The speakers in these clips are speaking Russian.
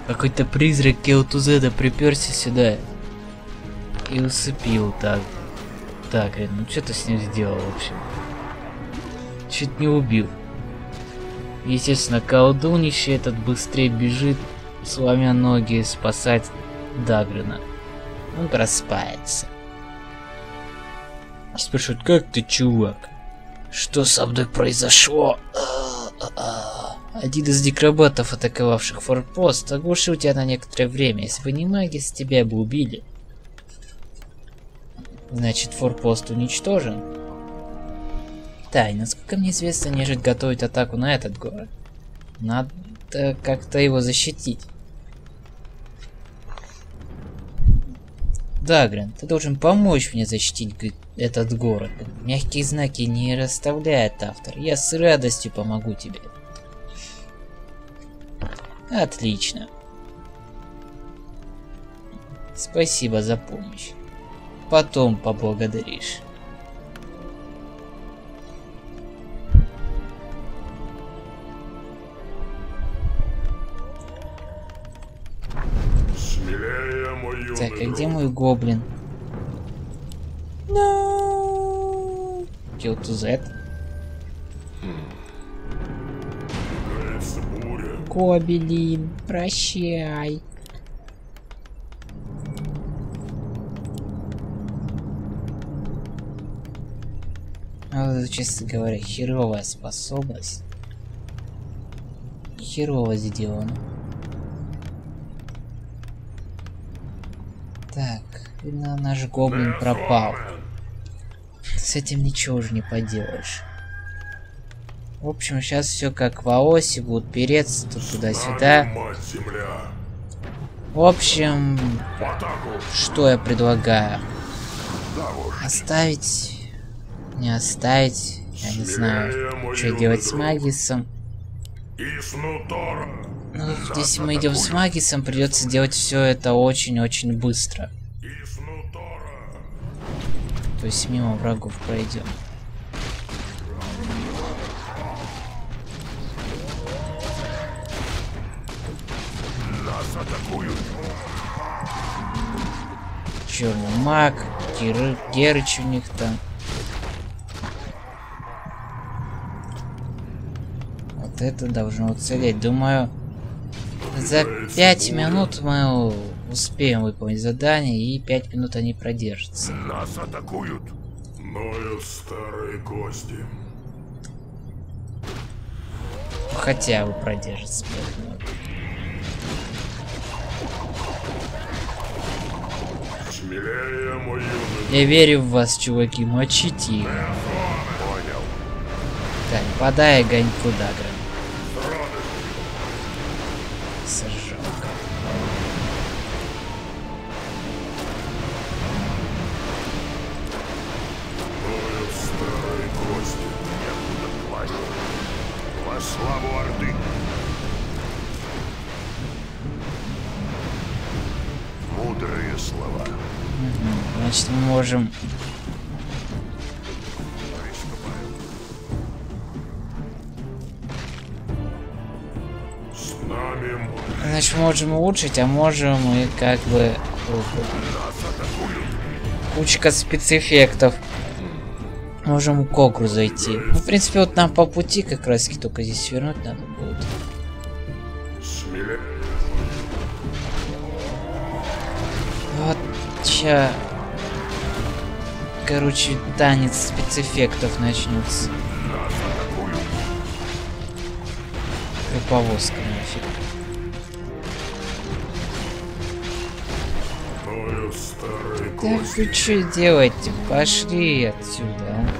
Какой-то призрак Келтузеда приперся сюда и усыпил так. Так, ну что ты с ним сделал, в общем? Чуть не убил. Естественно, колдунище этот быстрее бежит, сломя ноги, спасать Дагрена. Он проспается. Спрашивают, как ты, чувак? Что со мной произошло? Один из некробатов, атаковавших форпост, оглушил тебя на некоторое время. Если бы не маги, с тебя бы убили. Значит, форпост уничтожен. Да, и насколько мне известно, нежить готовить атаку на этот город. Надо как-то его защитить. Дагрен, ты должен помочь мне защитить этот город. Мягкие знаки не расставляет автор. Я с радостью помогу тебе. Отлично. Спасибо за помощь. Потом поблагодаришь. Так, а где мой гоблин? No. Kill to Z. Гоблин, прощай. Вот, честно говоря, херовая способность. Херово сделано. Так, видно, наш гоблин пропал. С этим ничего уже не поделаешь. В общем, сейчас все как в Аосе, будут переться туда-сюда. В общем, что я предлагаю? Оставить? Не оставить? Я не знаю, что делать с Магисом. Ну, если мы идем с Магисом, придется делать все это очень-очень быстро. То есть мимо врагов пройдем. Нас атакуют. Черный маг, Герыч у них там. Вот это должно уцелеть. Думаю, за 5 минут мы успеем выполнить задание, и 5 минут они продержатся. Нас атакуют. Ноют старые кости. Хотя бы продержатся 5 минут. Смелее, мой юный. Я верю в вас, чуваки, мочите их. Понял. Так, подай огоньку, Дагрен. Сожжём. Ноют старые кости. Некуда класть. Во славу Орды. Мудрые слова. Значит, мы можем... С нами Значит, можем улучшить, а можем и как бы... нас атакуют. Кучка спецэффектов. Можем к Огру зайти. Ну, в принципе, вот нам по пути как раз только здесь свернуть надо будет. Смелее. Вот ща... Короче, танец спецэффектов начнется. Нас атакуют. Повозка нафиг. Ноют старые Так кости. вы что делаете? Пошли отсюда, а?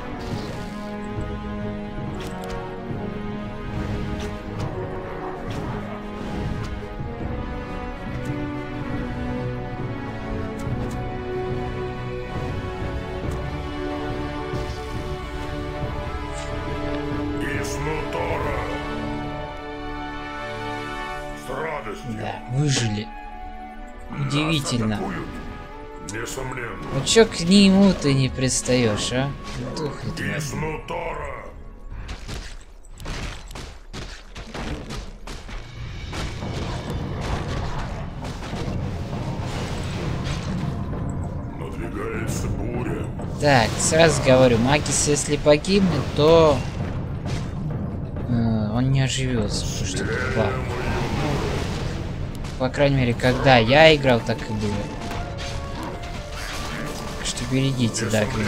Из Нутора. С радостью. Да, выжили. Удивительно. Нас атакуют. Несомненно. Ну чё к нему ты не пристаешь, а? Духнет. Из Нутора. Так, сразу говорю, Магис, если погибнет, то он не оживется, потому что это баг. По крайней мере, когда я играл, так и было. Так что берегите, да, Грин.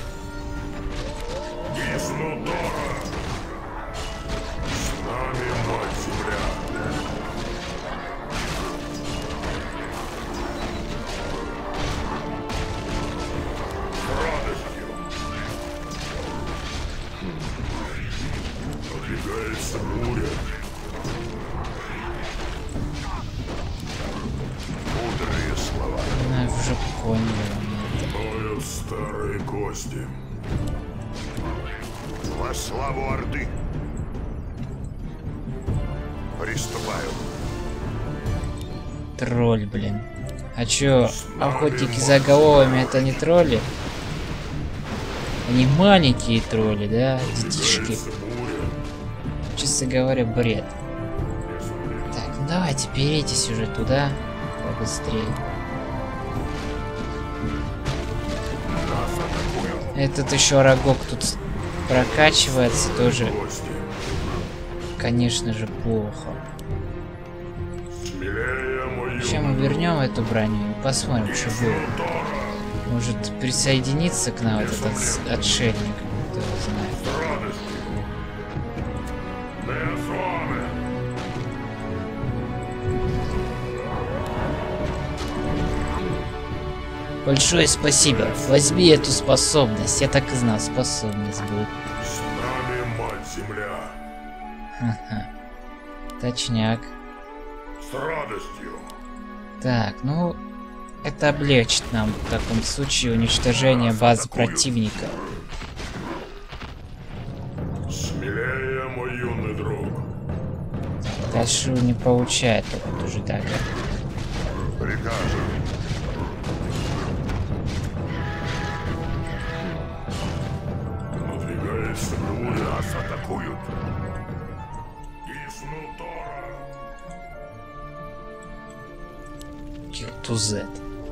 Надвигается буря. Мудрые слова. Ну, уже понял. Ноют старые кости. Во славу Орды. Приступаю. Тролль, блин. А чё, охотники за головами это не тролли? Они маленькие тролли, да? Детишки. Честно говоря, бред. Так, ну давайте, перейдите уже туда побыстрее. Этот еще рогок тут прокачивается тоже. Конечно же, плохо. Сейчас мы вернем эту броню и посмотрим, что будет. Может присоединиться к нам вот этот отшельник, кто его знает. Большое спасибо. Возьми эту способность. Я так и знал, способность будет. С нами мать земля. Ха-ха. Точняк. С радостью. Так, ну... Это облегчит нам в таком случае уничтожение базы противника. Смелее, мой юный друг. Дальше не получает опыт уже так. Прикажу. Надвигается буря. Нас атакуют. Иснутора. Kill to Z.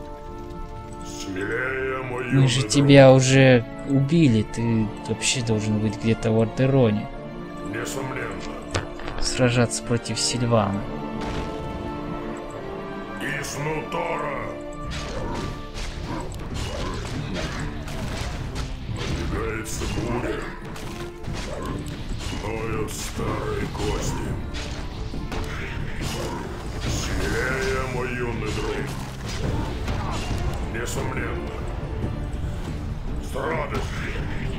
Смелее, мой Мы же тебя уже убили. Ты вообще должен быть где-то в Ордероне. Несомненно. Сражаться против Сильвана. Иснутора. Надвигается буря. Ноют старые кости. Смелее, мой юный друг. Несомненно. С радостью.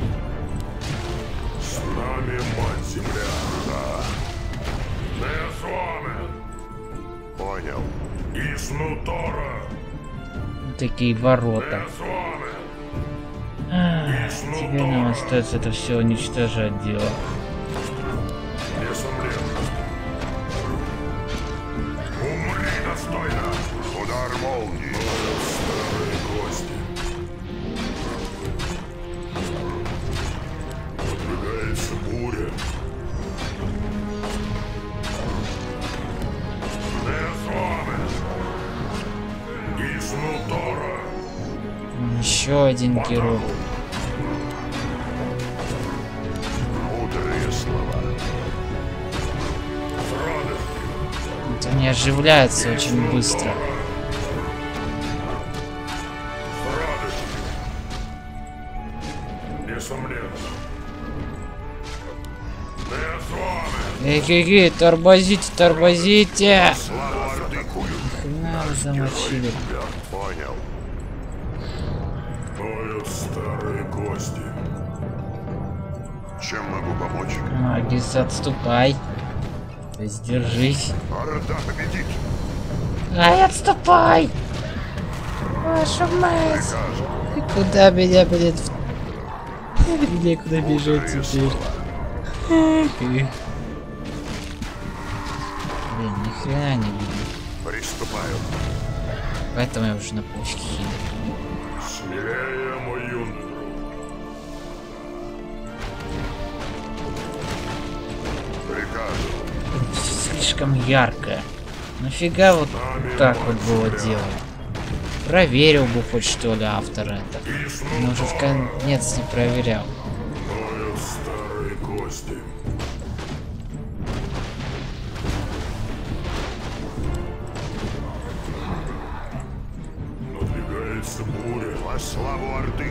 С нами мать земля. Да. Не с вами. Понял. Иснутора. Такие ворота. Не с вами. Теперь нам остается это все уничтожать дело. Несомненно. Умри достойно. Удар молнии. Старые кости. Надвигается буря. Не с вами. Иснутора. Еще один герой. Мудрые слова. С радостью. Вот они оживляются очень быстро. С радостью. Несомненно. Не с вами. Эй, тормозите, тормозите! Слава Орды. Хрена вы замочили. Понял. Ноют старые кости. Чем могу помочь? Магис, отступай. Сдержись. Орда победит. Ай, отступай! Ваша мать! Прикажу. И куда меня, блин? Мне куда бежать Мудрые теперь? слова. Блин, ни хрена не видно. Приступаю. Поэтому я уже на почке хилю. Смелее, мой юный друг. Прикажу. Слишком ярко. Нафига вот так вот было дело? проверил бы хоть что ли автор это. Но уже в конец не проверял. Ноют старые кости. Надвигается буря. Во славу Орды.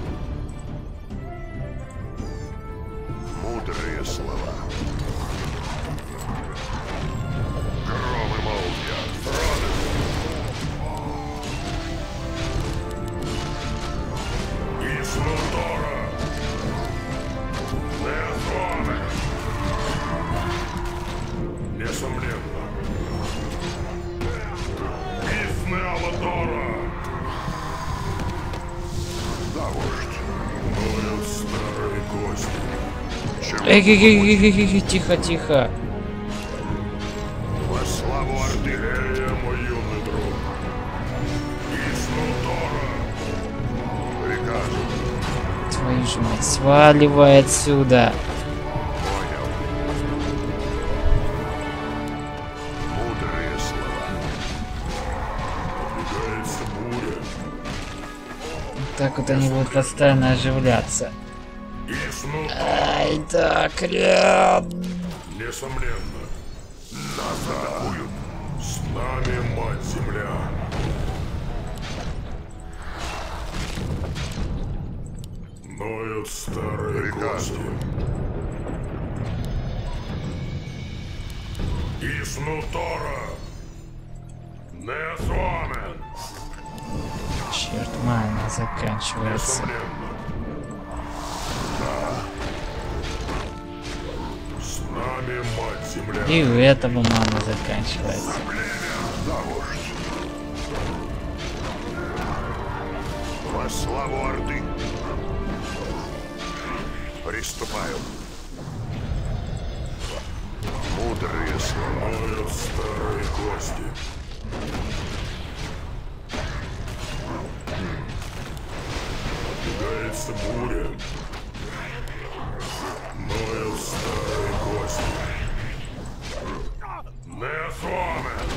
Мудрые слова. Гром и молния. Иснутора. Незваный. Несомненно. Иснеалатора. Да, вождь. Ноют старые кости. Чем Тихо, тихо. во славу Орды. Эя, мой юный друг. Иснутора. Приказываю. Твою же мать, сваливай отсюда. Понял. Мудрые слова. Надвигается буря. Так вот они будут постоянно оживляться. Иснутора. Ай, да, крем. Несомненно. Нас атакуют. С нами Мать-Земля. Ноют старые кости. Приказываю. Иснутора. Несуамен. Черт, мана заканчивается. Несомненно. С нами Мать-Земля. И у этого мана заканчивается. Да, вождь. Во славу Орды. Приступаю. Мудрые слова. Ноют старые кости. Надвигается буря. Ноют старые кости. Несуамен.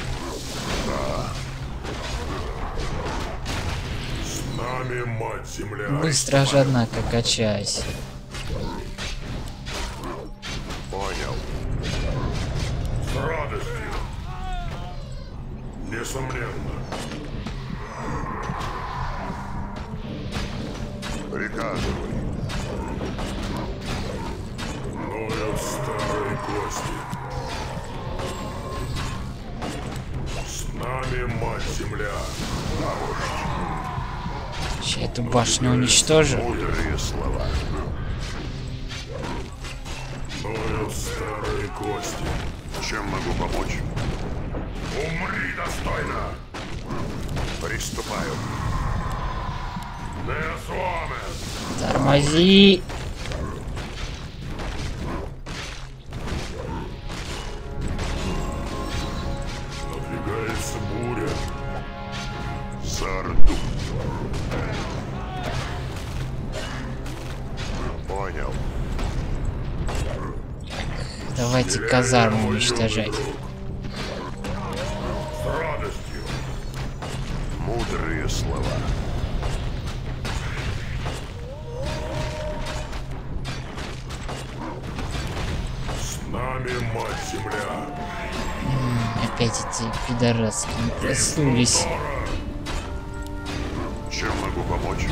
С нами Мать-Земля. Быстро же, однако, качайся. Понял. С радостью. Несомненно. Приказывай. Ноют старые кости. С нами Мать-Земля. Сейчас эту башню уничтожу. Мудрые слова. Ноют старые кости. Чем могу помочь? Умри достойно! Приступаю. Несуамен! Тормози. Надвигается буря. За Орду. Понял. Давайте казарму уничтожать. С радостью. Мудрые слова. С нами Мать-Земля. Опять эти пидораски не проснулись. Чем могу помочь?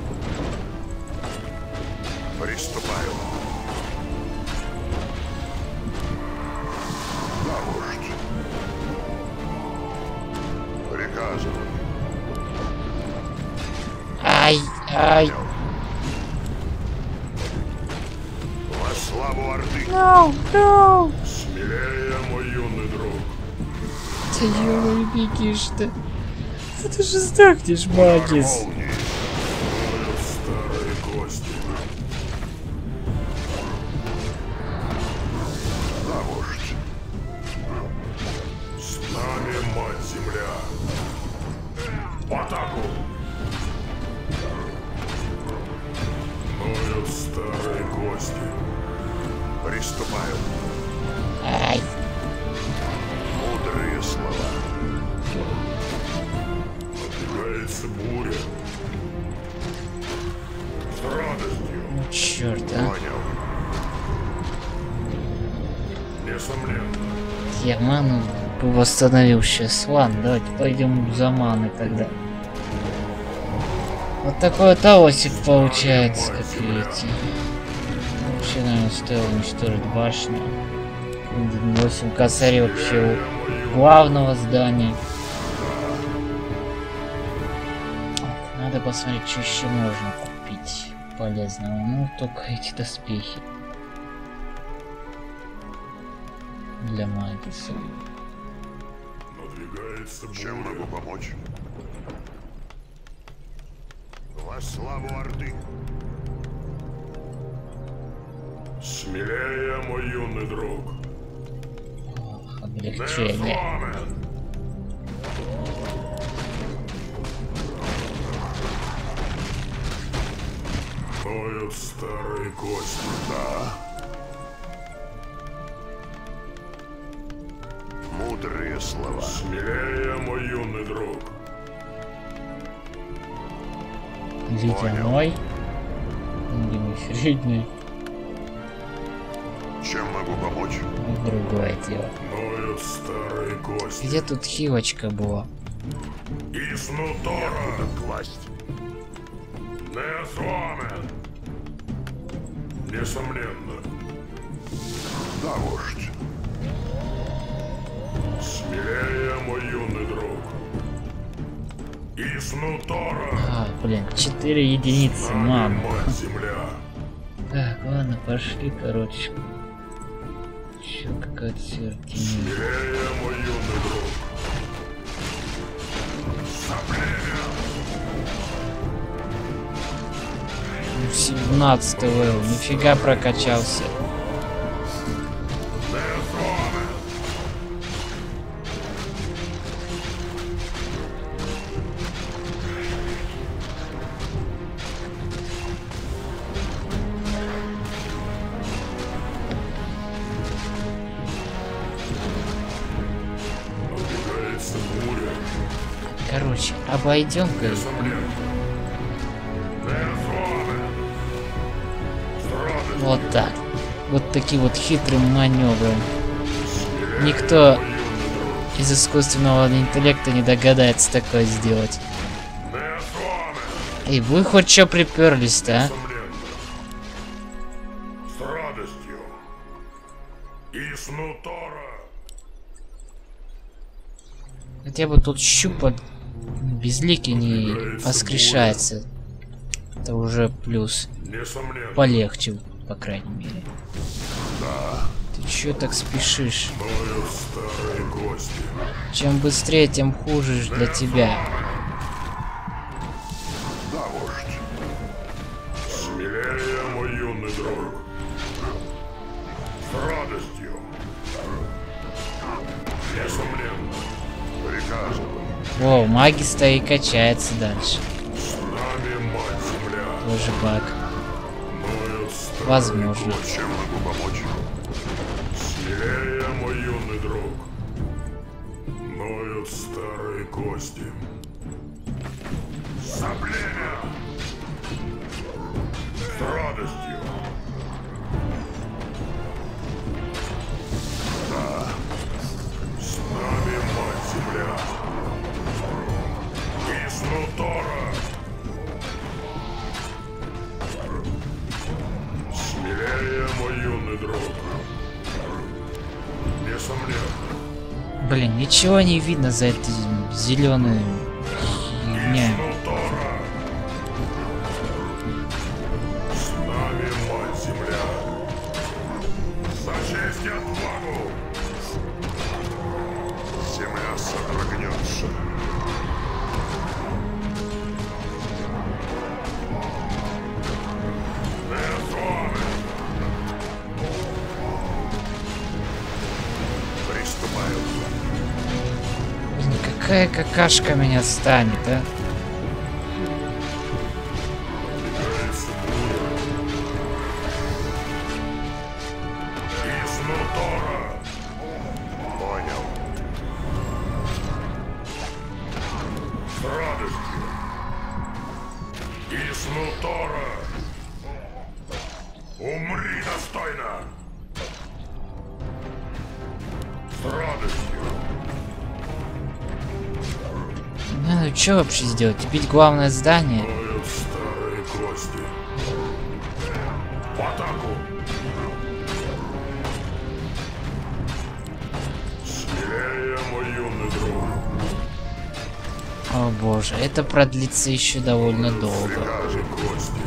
Приступаю. Да, вождь. Приказываю. Ай, ай. Во славу Орды. No, no. Смелее, мой юный друг. Да ё, бегишь-то. Это же сдохнешь, Магис. Молнии. Ноют старые кости. Да, вождь. С нами Мать-Земля. В атаку! Ноют старые кости. Приступаю. Ай. Мудрые слова. Я ману восстановил сейчас. Ладно, давайте пойдем за маной тогда. Вот такой вот авосик получается, как видите. Вообще, наверное, стоило уничтожить башню. 8 косарей вообще у главного здания. Надо посмотреть, что еще можно купить полезного. Ну, только эти доспехи. Для Магиса. Чем могу помочь? Во славу Орды! Смелее, мой юный друг. Ох, облегчение. Ноют старые кости. Да. Мудрые слова. Смелее, мой юный друг. Ледяной. Средний. Чем могу помочь? Другое дело. Ноют старые кости. Где тут хилочка была? Иснутора. Класть. Несуамен. Несомненно. Да, вождь. Смелее, мой юный друг. Иснутора. А, блин, 4 единицы, мам. Мать земля. Так, ладно, пошли, короче. Еще какая-то свертень. Смелее, мой юный друг. Сопление. 17 левел, нифига прокачался. Несуамен. Надвигается буря. Короче, обойдем-ка. Несомненно. Несуамен. Страдать. Вот так. Вот таким вот хитрым маневром. Никто из искусственного интеллекта не догадается такое сделать. Эй, вы хоть что приперлись-то, а? С радостью. Иснутора. Хотя бы тут щупа безликий не воскрешается. Это уже плюс. Несомненно. Полегче, по крайней мере. Ты чё так спешишь? Ноют старые кости. Чем быстрее, тем хуже для тебя. Да, вождь. Смелее, мой юный друг. С радостью. Несомненно. Приказываю. Воу, магис-то и качается дальше. С нами мать земля. Тоже баг. Ноют старые Возможно. кости. Чем могу помочь? Смелее, мой юный друг. Ноют старые кости. Сопление. С радостью. Да. С нами мать земля. Иснутора. Смелее, мой юный друг. Несомненно. Блин, ничего не видно за этой зеленой фигня. Иснутора. С нами мать земля. За честь и отвагу. Земля содрогнется. Несуамен. Приступаю. Блин, какая какашка меня станет, а? Надвигается буря. Изнутора. Понял. С радостью. Изнутора. Умри достойно. С радостью. радостью. Ну что вообще сделать? Бить главное здание? Ноют старые кости. В атаку! Смелее, мой юный друг. О боже, это продлится еще довольно долго. Прикажи кости.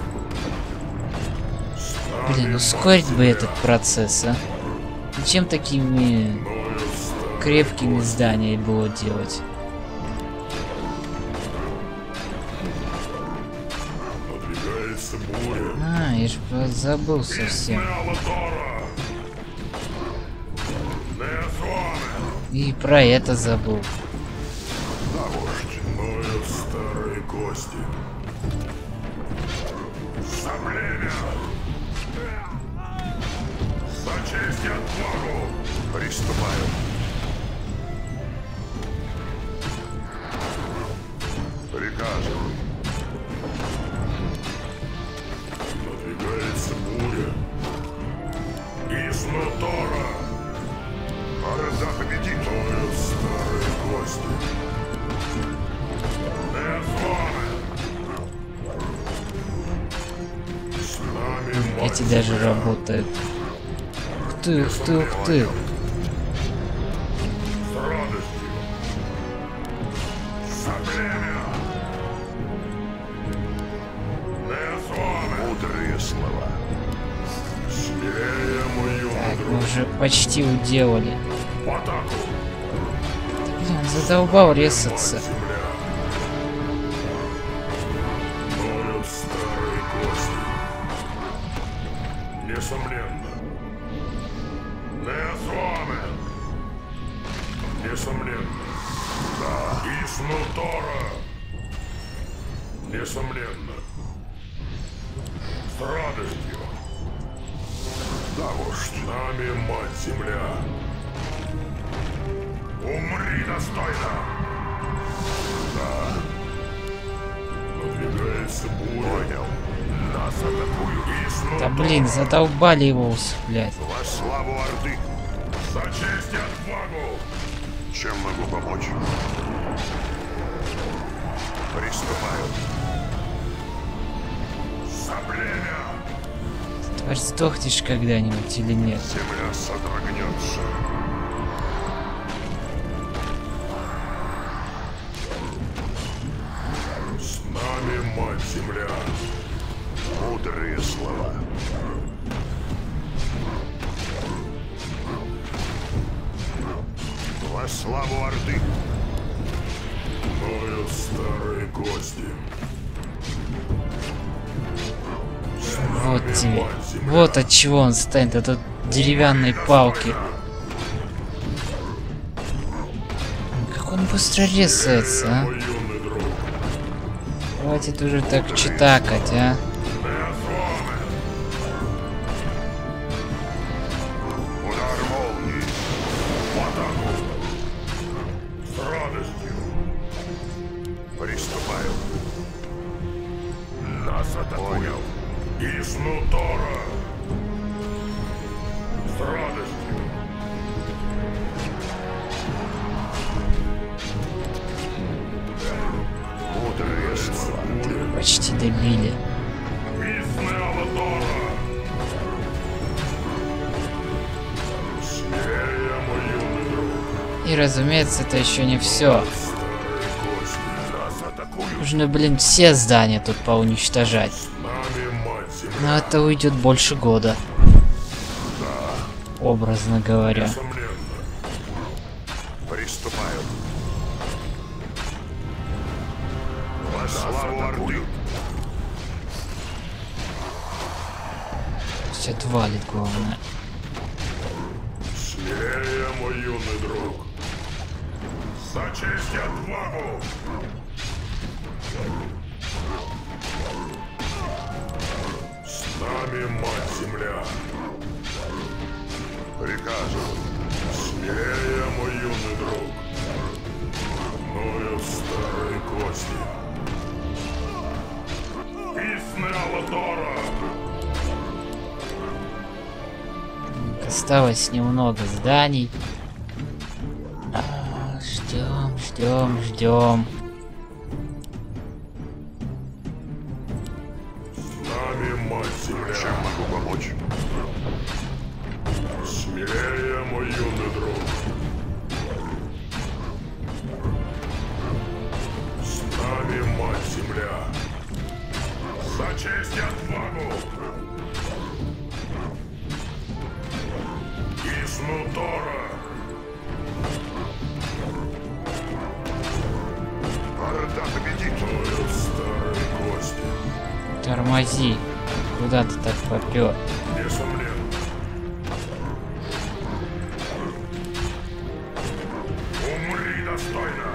Блин, ускорить бы этот процесс, а? Зачем такими Ноют старые крепкими здания было делать? надвигается буря. А, я же забыл совсем. Алатора! Незваный! И про это забыл. Да, вождь. Ноют старые кости. За племя! За честь и отвагу! Приступаю. Приказывай. Надвигается буря. Из Нотора. Орда победит. Ноют старые кости. Незваный. С нами Эти даже работают. Ух ты, ух ты, ух ты. с радостью. За племя. Незваный. Мудрые слова. Смелее, мой юный Так, друг. мы уже почти уделали. В атаку. Блин, задолбал резаться. Земля. Ноют старые кости. Несомненно. Незваный. Несомненно. Да. Из Нутора. Несомненно. С радостью. Да, вождь. С нами мать-земля. Умри достойно! Да. Надвигается буря. Понял. Нас атакуют. Из Да блин, задолбали его усыплять. во славу Орды. За честь и отвагу. Чем могу помочь? Приступаю. За племя. Тварь, сдохнешь когда-нибудь или нет? Земля содрогнется. С нами мать-земля. Мудрые слова. Во славу Орды. Ноют старые кости. Вот тебе. Вот от чего он станет, от этой деревянной палки. Как он быстро резается, а? Мой юный друг. Хватит уже так читакать, а? Удар молнии. В атаку. С радостью. Приступаю. Нас атакуют. Из Нутора. С радостью. Мудрые слова. Почти добили. Из Алатора. Смелее, мой юный друг. И разумеется, это еще не все. Старые кости. Нас атакуют. Нужно, блин, все здания тут поуничтожать. С нами мать-земля. Но это уйдет больше года. Образно говоря. Несомненно. Приступаю. Во славу Орды. Все отвалит, главное. Смелее, мой юный друг. За честь и отвагу. С нами мать-земля. Приказываю. Смелее, мой юный друг. Ноют старые кости. Из Алатора. Осталось немного зданий. Ждем, ждем. С нами мать земля. Чем могу помочь? Смелее, мой юный друг. С нами мать земля. За честь и отвагу. Иснутора. Орда победит. Твои старые кости. Тормози. Куда ты так попёр? Несомненно. Умри достойно.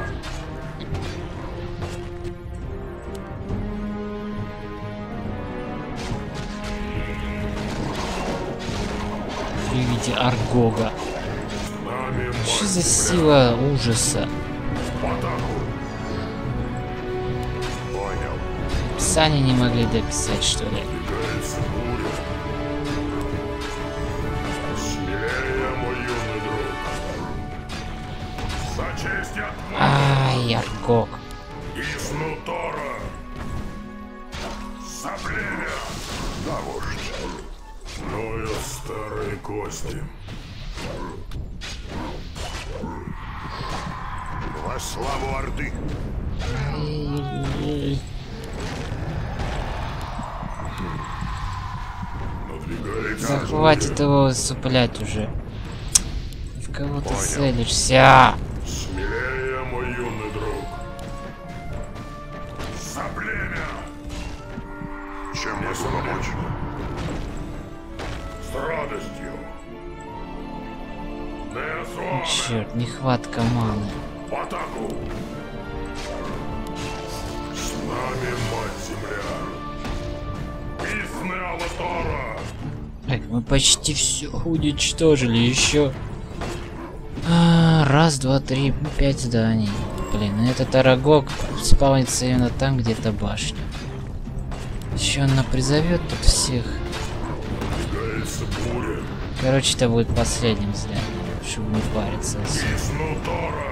При виде Аргога. С нами мать Что за земля. сила ужаса? В атаку. Понял. Сани не могли дописать, что ли? Двигается буря. Смелее, мой юный друг. За честь и отвагу. Ай, Аргог. Иснутора. За племя. Да, вождь. Мною старые кости. Во славу Орды. Надвигается Да хватит его суплять уже. В кого ты целишься? Смелее, мой юный друг. За племя. Чем могу помочь? С радостью. Несуаме. Черт, нехватка маны. В атаку. С нами мать земля. Истны Алатора. Так, мы почти все уничтожили еще. Раз, два, три, 5 зданий. Блин, этот Арагог спавнится именно там, где-то башня. Еще она призовет тут всех. Надвигается буря. Короче, это будет последним зданием, чтобы не париться. Иснутора.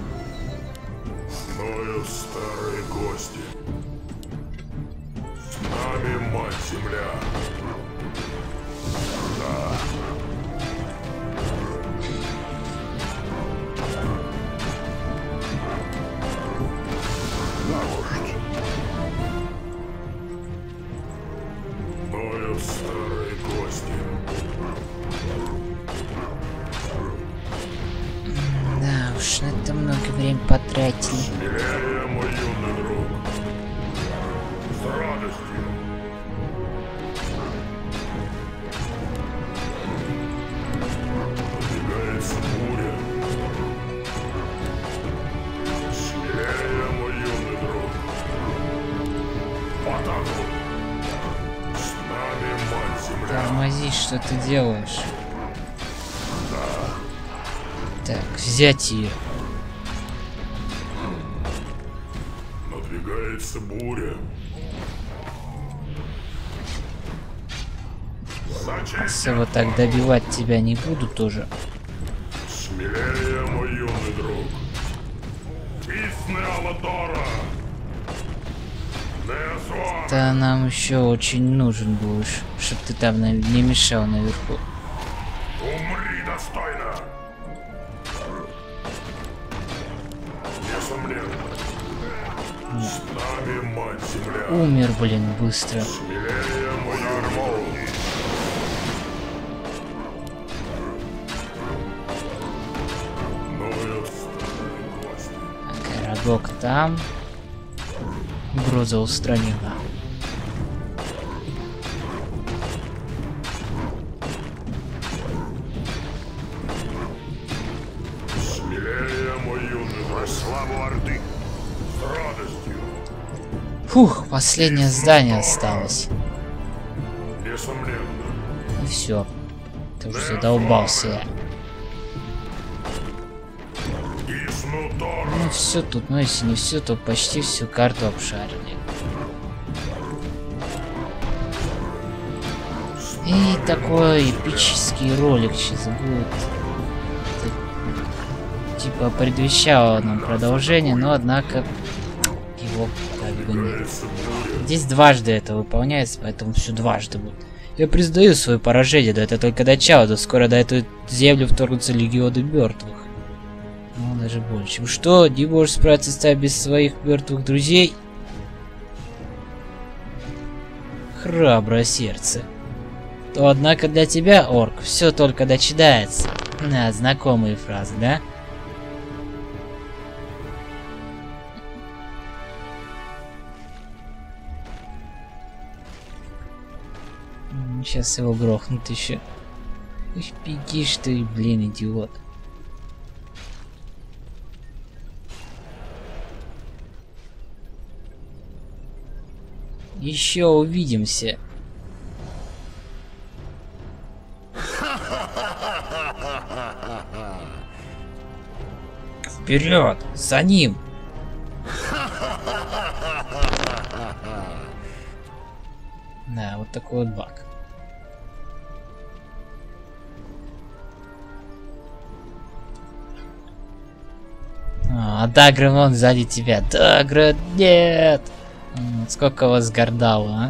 Мною старые кости. С нами мать земля. Да, вождь. Мною старые кости. Да уж, на это много времени потратили. Смелее, мой юный друг. С радостью. Надвигается буря. Смелее, мой юный друг. В атаку. С нами мать земля. Тормози, что ты делаешь? Так, взять ее. Надвигается буря. За честь Особо так добивать тебя не буду тоже. Смелее, мой юный друг. Истны Алатора. Несуаме. Да нам еще очень нужен будешь, чтоб ты там не мешал наверху. Умри достойно. Несомненно. С нами мать земля. Умер, блин, быстро. Смелее, мой юный друг. Мною старые кости. Арагог там. Угроза устранена. Смелее, мой юный друг. Во славу Орды. С радостью. Фух, последнее здание осталось. Несомненно. И все. Ты уже задолбался я. Иснутора. Ну все тут, ну если не все, то почти всю карту обшарили. И такой эпический ролик сейчас будет. Это, типа предвещало нам продолжение, но однако его как бы нет. Здесь дважды это выполняется, поэтому все дважды будет. Я признаю свое поражение, да это только начало, да скоро на эту землю вторгнутся легионы мертвых. Ну, даже больше. Что, не можешь справиться с тобой без своих мертвых друзей? Храброе сердце. То, однако, для тебя, орк, все только начинается. На, знакомые фразы, да? Сейчас его грохнут еще. Бегишь ты, блин, идиот. Еще увидимся. Вперед! За ним! Да, вот такой вот баг. Дагра, вон сзади тебя. Дагра, нет! Сколько вас гордало, а?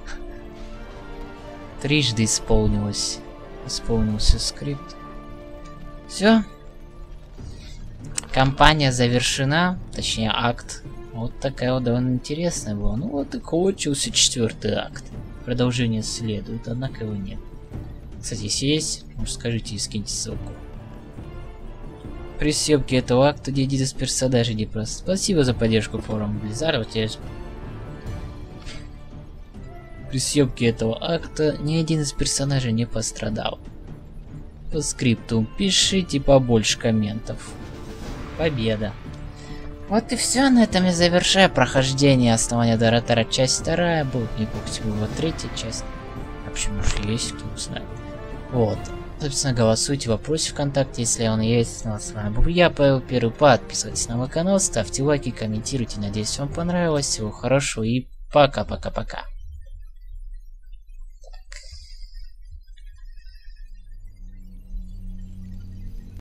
Трижды исполнился скрипт. Все. Кампания завершена, точнее акт. Вот такая вот довольно интересная была. Ну вот и кончился 4-й акт. Продолжение следует, однако его нет. Кстати, если есть, может скажите и скиньте ссылку. При съемке этого акта ни один из персонажей не просто. Спасибо за поддержку форума Blizzard. При съемке этого акта ни один из персонажей не пострадал. По скрипту пишите побольше комментов. Победа. Вот и все, на этом я завершаю прохождение Основания Доратора, часть 2. Будет, не помните, была 3-я часть. А почему же есть, кто знает. Вот. Собственно, голосуйте в вопросе ВКонтакте, если он есть. Ну, с вами был я, Павел Первый. Подписывайтесь на мой канал, ставьте лайки, комментируйте. Надеюсь, вам понравилось. Всего хорошего и пока-пока-пока.